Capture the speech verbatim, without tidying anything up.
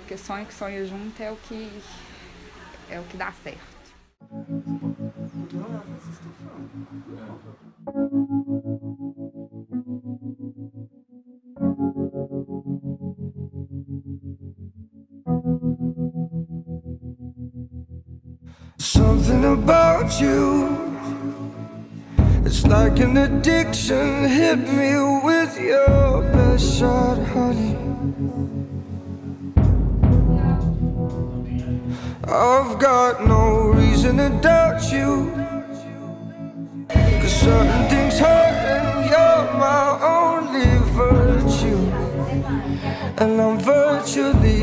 porque sonho que sonho junto é o que é o que dá certo. Something about you, it's like an addiction. Hit me with your best shot, honey. I've got no reason to doubt you, 'cause certain things hurt and you're my only virtue, and I'm virtually